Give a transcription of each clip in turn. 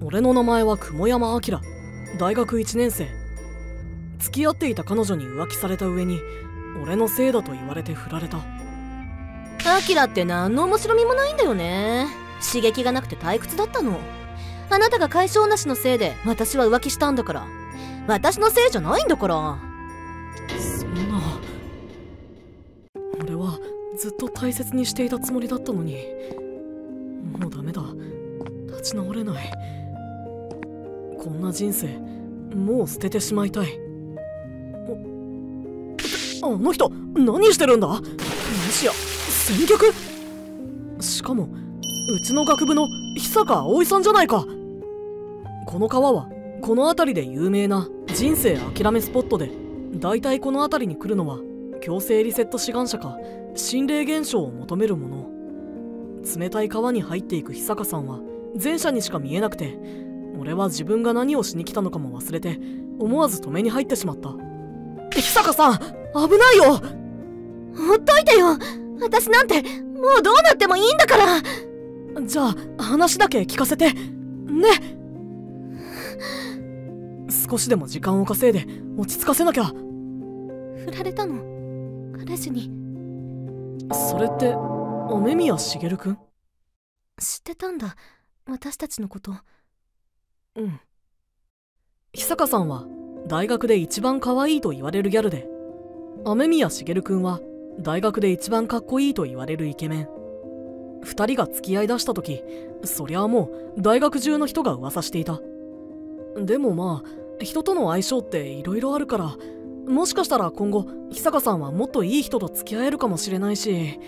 俺の名前は雲山明、大学1年生。付き合っていた彼女に浮気された上に俺のせいだと言われて振られた。 アキラって何の面白みもないんだよね。刺激がなくて退屈だったの。あなたが解消なしのせいで私は浮気したんだから。私のせいじゃないんだから。 そんな。俺はずっと大切にしていたつもりだったのに。もうダメだ。立ち直れない。こんな人生もう捨ててしまいたい。あの人何してるんだ。もしや先客。しかもうちの学部の久坂葵さんじゃないか。この川はこの辺りで有名な人生諦めスポットで、だいたいこの辺りに来るのは強制リセット志願者か心霊現象を求める者。冷たい川に入っていく久坂さんは前者にしか見えなくて、俺は自分が何をしに来たのかも忘れて思わず止めに入ってしまった。久坂さん危ないよ。 ほっといてよ。私なんてもうどうなってもいいんだから。 じゃあ話だけ聞かせてね。少しでも時間を稼いで落ち着かせなきゃ。 振られたの、彼氏に。 それって雨宮茂くん？ 知ってたんだ、私たちのこと。 うん。久坂さんは大学で一番可愛いと言われるギャルで、雨宮茂くんは大学で一番かっこいいと言われるイケメン。二人が付き合いだした時、そりゃあもう大学中の人が噂していた。でもまあ人との相性って色々あるから、もしかしたら今後久坂さんはもっといい人と付き合えるかもしれないし。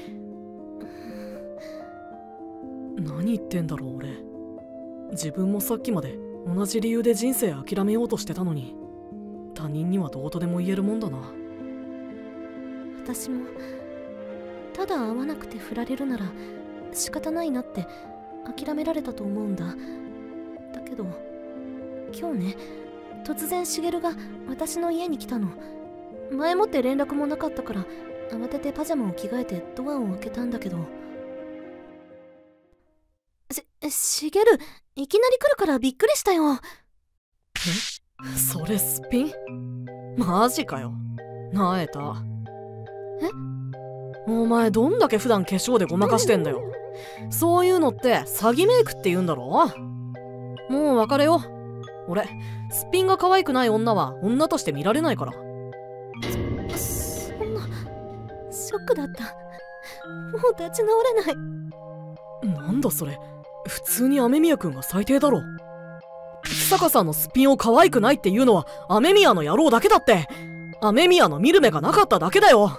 何言ってんだろう俺。自分もさっきまで同じ理由で人生諦めようとしてたのに、他人にはどうとでも言えるもんだな。 私もただ会わなくて振られるなら仕方ないなって諦められたと思うんだ。だけど今日ね、突然茂が私の家に来たの。前もって連絡もなかったから慌ててパジャマを着替えてドアを開けたんだけど、茂いきなり来るからびっくりしたよ。 え？それすっぴん？マジかよ。なえた。 え？ お前どんだけ普段化粧でごまかしてんだよ。そういうのって詐欺メイクって言うんだろ。もう別れよう。俺すっぴんが可愛くない女は女として見られないから。 そんな。ショックだった。もう立ち直れない。 なんだそれ。普通に雨宮くんが最低だろ。久坂さんのすっぴんを可愛くないっていうのは雨宮の野郎だけだって。雨宮の見る目がなかっただけだよ。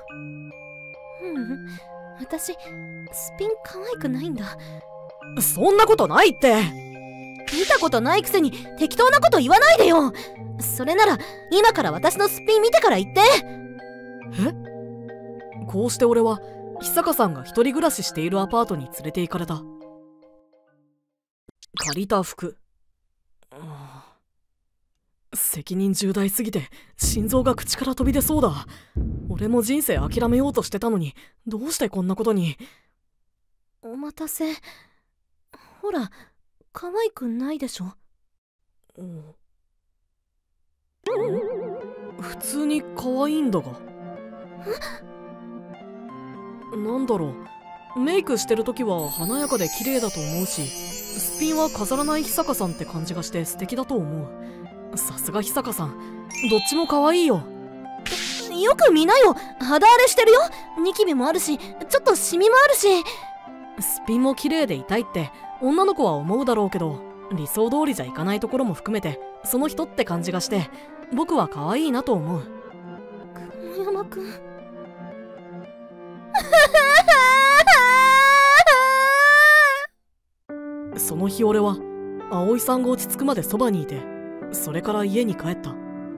私すっぴん可愛くないんだ。 そんなことないって。 見たことないくせに適当なこと言わないでよ。それなら今から私のすっぴん見てから言って。 え？こうして俺は久坂さんが一人暮らししているアパートに連れて行かれた。借りた服。責任重大すぎて心臓が口から飛び出そうだ。俺も人生諦めようとしてたのに、どうしてこんなことに。 お待たせ。ほら可愛くないでしょ。 普通に可愛いんだが。なんだろう、メイクしてる時は華やかで綺麗だと思うし、すっぴんは飾らない久坂さんって感じがして素敵だと思う。さすが久坂さん、どっちも可愛いよ。 よく見なよ、肌荒れしてるよ。ニキビもあるしちょっとシミもあるし。 すっぴんも綺麗でいたいって女の子は思うだろうけど、理想通りじゃいかないところも含めてその人って感じがして、僕は可愛いなと思う。 雲山くんその日俺は葵さんが落ち着くまでそばにいて、それから家に帰った。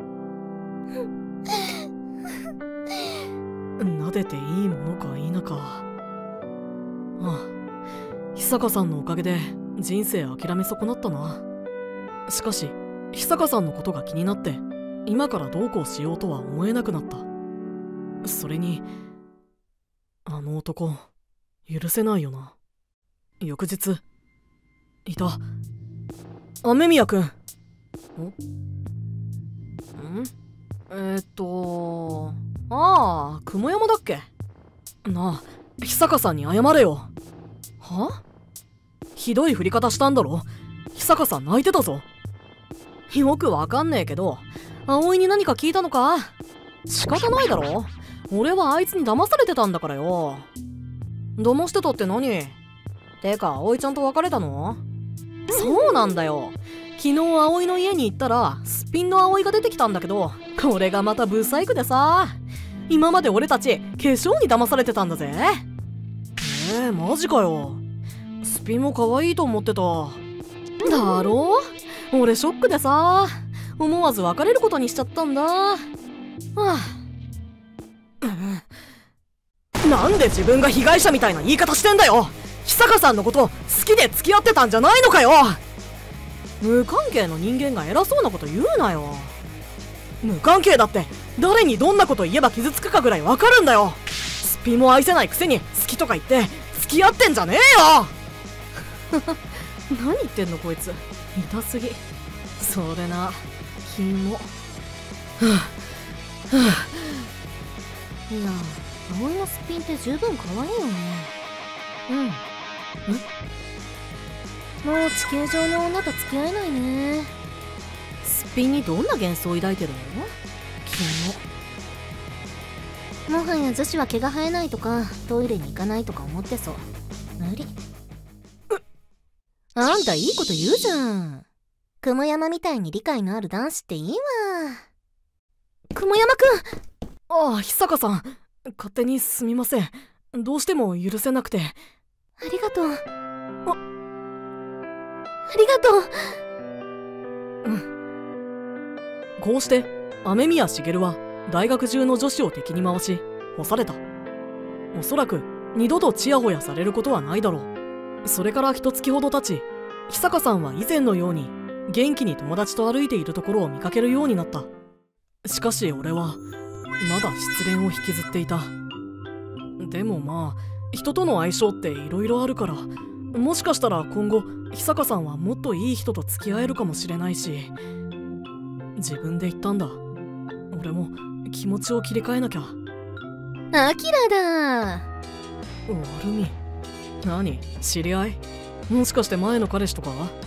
撫でていいものか否か。ああ、久坂さんのおかげで人生諦め損なったな。しかし久坂さんのことが気になって今からどうこうしようとは思えなくなった。それにあの男許せないよな。翌日いた。 雨宮くん。雲山だっけなあ、久香さんに謝れよ。は？ひどい振り方したんだろ。久香さん泣いてたぞ。よくわかんねえけど、葵に何か聞いたのか？仕方ないだろ。俺はあいつに騙されてたんだからよ。騙してたって何？てか葵ちゃんと別れたの？そうなんだよ。昨日葵の家に行ったらすっぴんの葵が出てきたんだけど、これがまたブサイクでさ、今まで俺たち化粧に騙されてたんだぜ。マジかよ。すっぴんも可愛いと思ってた。だろ？俺ショックでさ、思わず別れることにしちゃったんだ。なんで自分が被害者みたいな言い方してんだよ。久香さんのこと好きで付き合ってたんじゃないのかよ。無関係の人間が偉そうなこと言うなよ。無関係だって誰にどんなこと言えば傷つくかぐらいわかるんだよ。すっぴんも愛せないくせに好きとか言って付き合ってんじゃねえよ。何言ってんのこいつ、痛すぎ。それな、君も。 いや、葵のすっぴんって十分可愛いよね。もう地球上の女と付き合えないね。 すっぴんにどんな幻想を抱いてるの？ 君もはや女子は毛が生えないとかトイレに行かないとか思ってそう。無理。あんたいいこと言うじゃん。雲山みたいに理解のある男子っていいわ。雲山くん。 ああ、久香さん、勝手にすみません。どうしても許せなくて。 ありがとう。ありがとう。こうして雨宮茂は大学中の女子を敵に回し干された。おそらく二度とちやほやされることはないだろう。それから1月ほど経ち、久香さんは以前のように元気に友達と歩いているところを見かけるようになった。しかし俺はまだ失恋を引きずっていた。でもまあ人との相性っていろいろあるから、もしかしたら今後久香さんはもっといい人と付き合えるかもしれないし、自分で言ったんだ。俺も気持ちを切り替えなきゃ。 アキラだ。 悪み。何？知り合い？もしかして前の彼氏とか？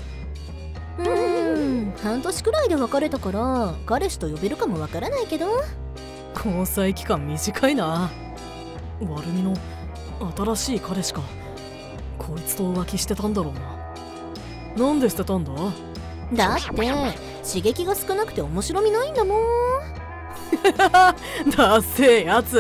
半年くらいで別れたから彼氏と呼べるかもわからないけど。 交際期間短いな。悪みの新しい彼氏か。こいつと浮気してたんだろうな。なんで捨てたんだ？ だって刺激が少なくて面白みないんだもん。 ダッセーやつ。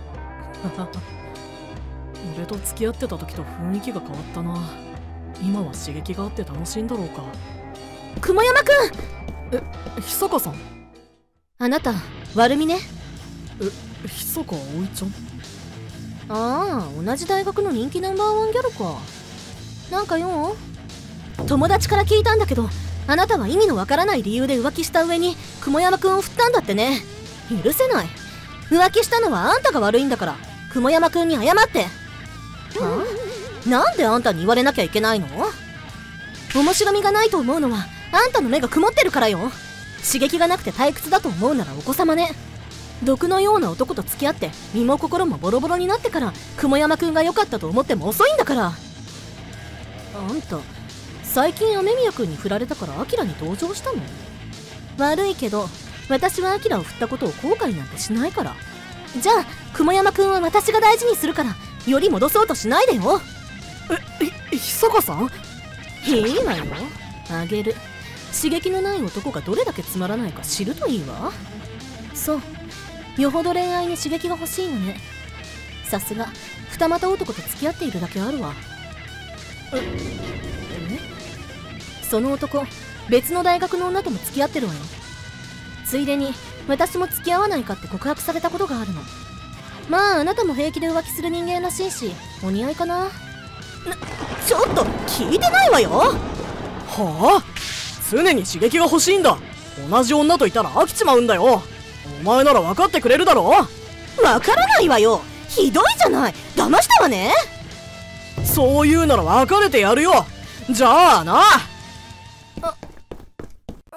俺と付き合ってた時と雰囲気が変わったな。今は刺激があって楽しいんだろうか。 雲山くん。久香さん。 あなた悪みね。 久香葵ちゃん。 ああ、同じ大学の人気ナンバーワンギャルか。なんかよ、友達から聞いたんだけど、あなたは意味のわからない理由で浮気した上に雲山くんを振ったんだってね。許せない。浮気したのはあんたが悪いんだから、雲山くんに謝って。はあ？なんであんたに言われなきゃいけないの？面白みがないと思うのはあんたの目が曇ってるからよ。刺激がなくて退屈だと思うならお子様ね。毒のような男と付き合って身も心もボロボロになってから雲山くんが良かったと思っても遅いんだから。あんた最近雨宮くんに振られたからアキラに同情したの？悪いけど私はアキラを振ったことを後悔なんてしないから。じゃあ雲山くんは私が大事にするから、より戻そうとしないでよ。 久香さん？ いいわよ、あげる。刺激のない男がどれだけつまらないか知るといいわ。そう、よほど恋愛に刺激が欲しいのね。さすが二股男と付き合っているだけあるわ。その男別の大学の女とも付き合ってるわよ。ついでに私も付き合わないかって告白されたことがあるの。まああなたも平気で浮気する人間らしいしお似合いかな。ちょっと聞いてないわよ。 はあ？常に刺激が欲しいんだ。同じ女といたら飽きちまうんだよ。お前なら分かってくれるだろ。 わからないわよ。ひどいじゃない。騙したわね。 そういうなら別れてやるよ。じゃあな。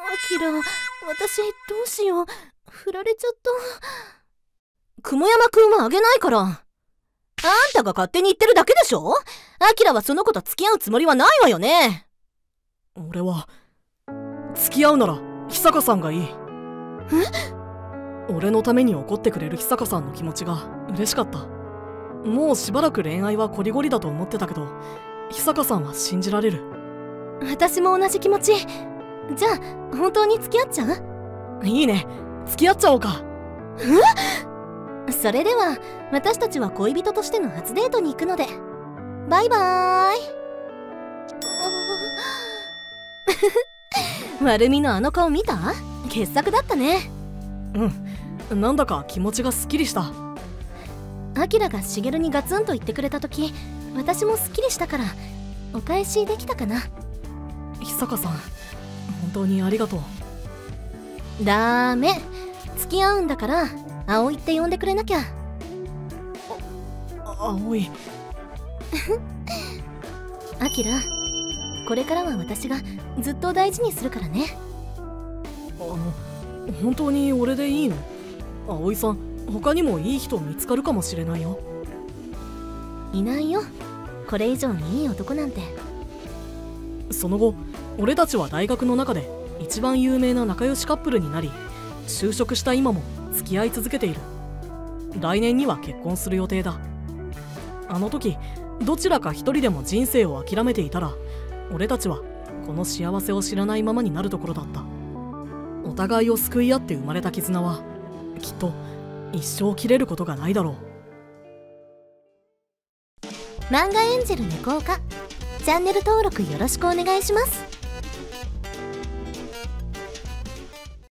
キラ、私どうしよう。振られちゃった。雲山くんはあげないから。あんたが勝手に言ってるだけでしょ。アキラはその子と付き合うつもりはないわよね。 俺は付き合うなら久香さんがいい。俺のために怒ってくれる久香さんの気持ちが嬉しかった。もうしばらく恋愛はこりごりだと思ってたけど、久香さんは信じられる。 私も同じ気持ち。じゃあ本当に付き合っちゃう？ いいね、付き合っちゃおうか。 それでは私たちは恋人としての初デートに行くので、バイバーイ。悪みのあの顔見た？傑作だったね。 うん、なんだか気持ちがすっきりした。 アキラがシゲルにガツンと言ってくれた時、私もすっきりしたからお返しできたかな。 久香さん、本当にありがとう。 ダメ、付き合うんだから葵って呼んでくれなきゃ。 葵。 アキラ、これからは私がずっと大事にするからね。 本当に俺でいいの？葵さん、他にもいい人見つかるかもしれないよ。 いないよ、これ以上にいい男なんて。 その後、俺たちは大学の中で一番有名な仲良しカップルになり、就職した今も付き合い続けている。来年には結婚する予定だ。あの時どちらか一人でも人生を諦めていたら、俺たちはこの幸せを知らないままになるところだった。お互いを救い合って生まれた絆はきっと一生切れることがないだろう。 漫画エンジェル猫岡、チャンネル登録よろしくお願いします。